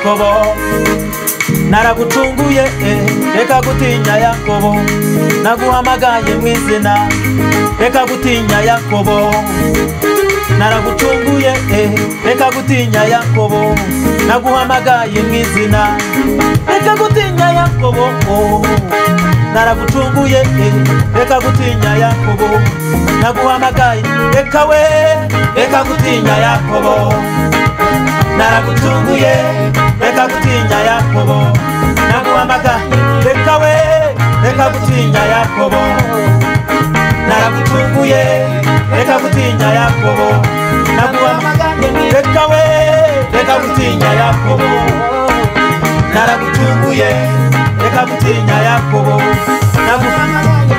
Yakobo naragucunguye reka gutinya Yakobo naguhamagaye mu izina reka gutinya Yakobo naragucunguye reka gutinya Yakobo naguhamagaye mu izina reka gutinya Yakobo naragucunguye reka gutinya Yakobo naguhamagaye reka gutinya Yakobo naragucunguye reka gutinya Yakobo naguhamagaye reka gutinya Yakobo naragucunguye reka gutinya Yakobo naguhamagaye reka gutinya Yakobo naragucunguye reka gutinya Yakobo naguhamagaye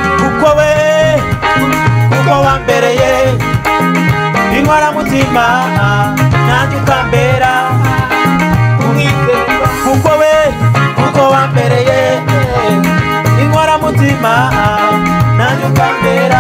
kuko wambereye inkoramutima nanjye ukambera kuko wambereye inkoramutima nanjye ukambera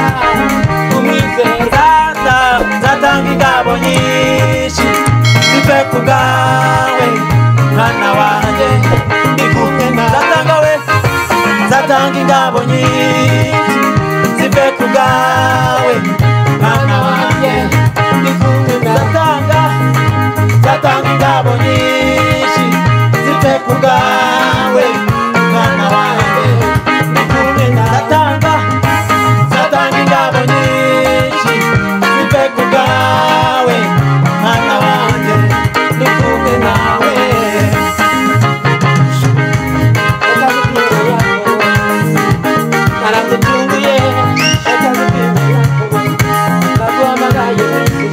nzatanga ingabo nyinshi zive ku bwawe mwana wanjye ndi kumwe nawe nzatanga ingabo nyinshi zive ku bwawe mwana wanjye ndi kumwe nzatanga ingabo nyinshi zive ku bwawe mwana wanjye ndi kumwe nzatanga ingabo nyinshi zive ku bwawe mwana wanjye ndi kumwe nawe naragucunguye reka gutinya Yakobo naguhamagaye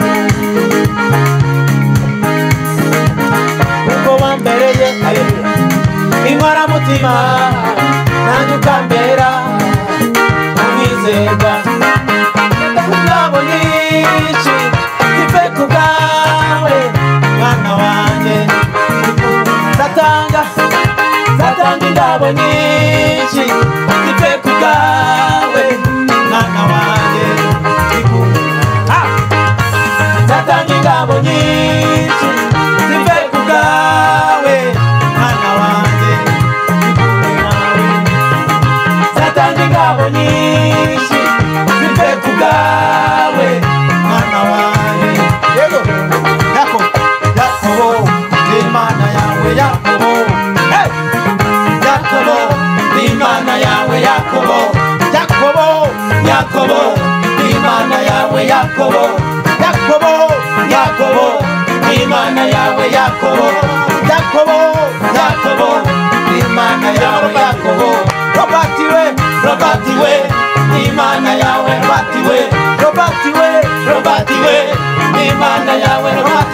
kuko wambereye inkoramutima nanjye ukambera umwizerwa ingabo nyinshi zive ku bwawe mwana wanjye nzatanga ingabo nyinshi zive ku bwawe mwana wanjye nzatanga ingabo nyinshi zive ku bwawe mwana wanjye nzatanga ingabo nyinshi zive ku bwawe mwana wanjye Yakobo ni Imana yawe Yakobo Yakobo ni Imana yawe Yakobo ni Imana yawe Yakobo ni Imana yawe Yakobo ni Imana yawe Yakobo Robert we ni Imana yawe Robert we ni Imana yawe Robert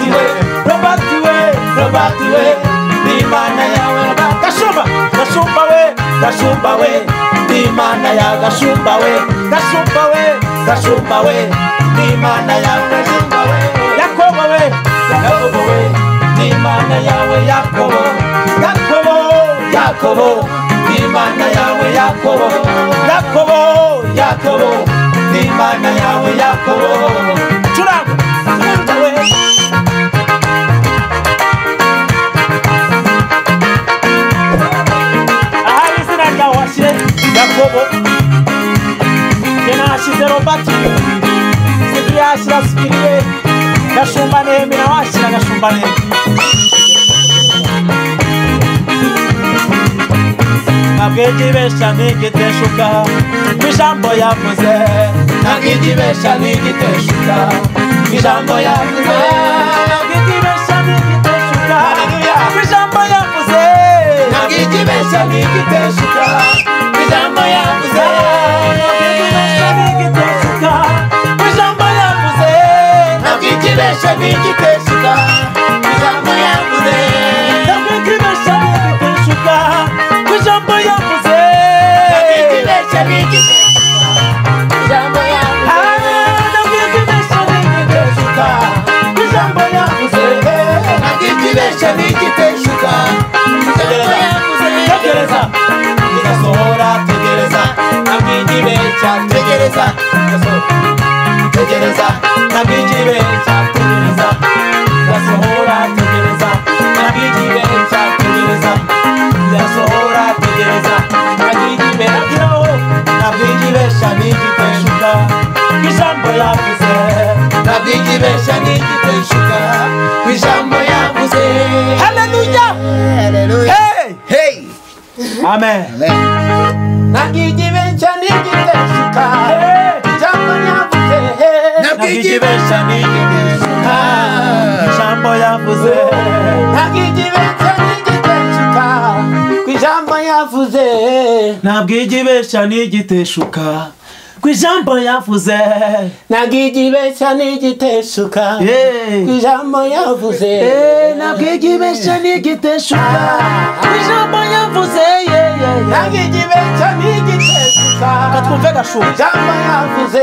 we ni Imana yawe Gashumba we ni Imana ya Gashumba we ni Imana yawe Yakobo we ni Imana yawe Yakobo ni Imana yawe Yakobo ni Imana yawe Yakobo Churanga we Yakobo Kenashyize Robert Sibiri yashyira Sibiriye Gashumba Nehemi nawe ashyira Gashumba Nehemi Ntabwigibesha ntigiteshuka Ijambo yavuze Ntabwigibesha ntigiteshuka Ijambo yavuze Ntabwigibesha ntigiteshuka Ijambo yavuze Ntabwigibesha ntigiteshuka Ijambo yavuze Ntabwigibesha ntigiteshuka Ijambo yavuze Ntabwigibesha ntigiteshuka Ijambo yavuze Ntabwigibesha ntigiteshuka Ijambo yavuze Ntabwigibesha ntigiteshuka Ijambo yavuze Ntabwigibesha ntigiteshuka Ijambo yavuze Ntabwigibesha ntigiteshuka Ijambo yavuze Tegereza Igasohora tegereza Ntabwigibesha tegereza Tegereza Ntabwigibesha tegereza Igasohora tegereza Ntabwigibesha igibesha n'igiteshuka ijambo yavuze ntabwo igibesha n'igiteshuka ijambo yavuze haleluya hey hey amen ntabwo igibesha n'igiteshuka ijambo yavuze ntabwo igibesha n'igiteshuka ijambo yavuze ntabwo igibesha n'igiteshuka ijambo yavuze ntabwo igibesha n'igiteshuka ijambo yavuze ntabwo igibesha n'igiteshuka ijambo yavuze ntabwo igibesha n'igiteshuka ijambo yavuze ntabwo igibesha n'igiteshuka katwumve gashu ijambo yavuze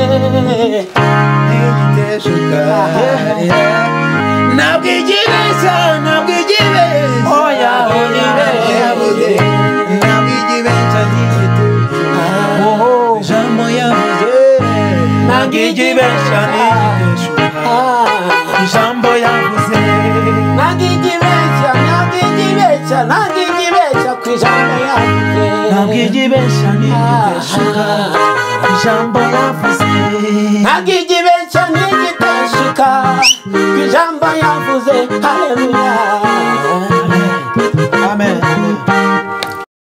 n'igiteshuka ntabwo igibesha ntabwo igibesha oya yavuze ntabwo igibesha n'igiteshuka ijambo yavuze ntabwo igibesha n'igiteshuka ijambo yavuze ntabwo igibesha ntabwo igibesha ntabwo igibesha ku ijambo yavuze ntabwo igibesha n'igiteshuka ijambo yavuze ntabwo igibesha n'igiteshuka ku ijambo yavuze haleluya amen amen